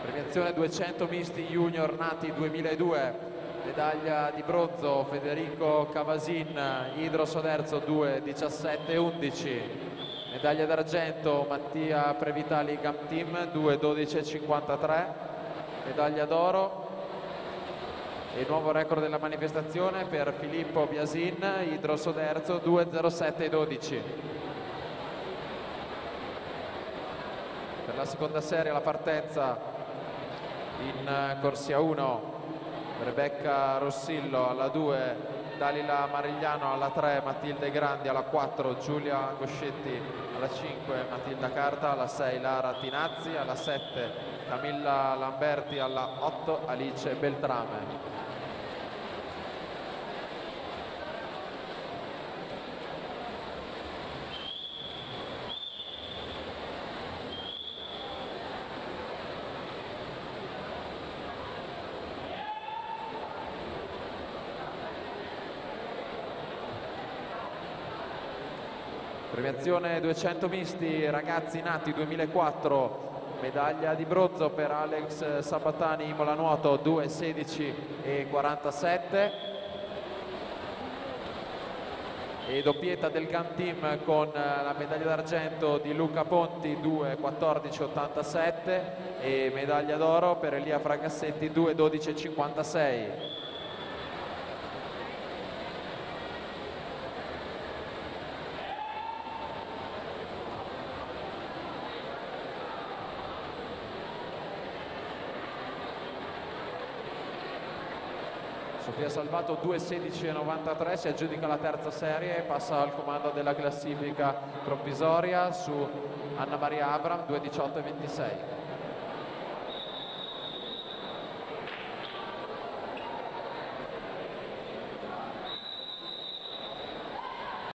Premiazione 200 misti junior nati 2002. Medaglia di bronzo Federico Cavasin, Idro Soderzo 2:17:11. Medaglia d'argento Mattia Previtali Gam Team 2:12:53. Medaglia d'oro e nuovo record della manifestazione per Filippo Biasin, Idro Soderzo 2:07:12. Per la seconda serie la partenza in corsia 1 Rebecca Rossillo, alla 2 Dalila Marigliano, alla 3 Matilde Grandi, alla 4 Giulia Goscetti, alla 5 Matilda Carta, alla 6 Lara Tinazzi, alla 7 Camilla Lamberti, alla 8 Alice Beltrame. Premiazione 200 misti ragazzi nati 2004, medaglia di bronzo per Alex Sabatani Imola Nuoto 2:16:47 e doppietta del Gam Team con la medaglia d'argento di Luca Ponti 2:14:87 e medaglia d'oro per Elia Fragassetti 2:12:56. Sofia Salvato 2:16:93, si aggiudica la terza serie e passa al comando della classifica provvisoria su Anna Maria Abram 2:18:26.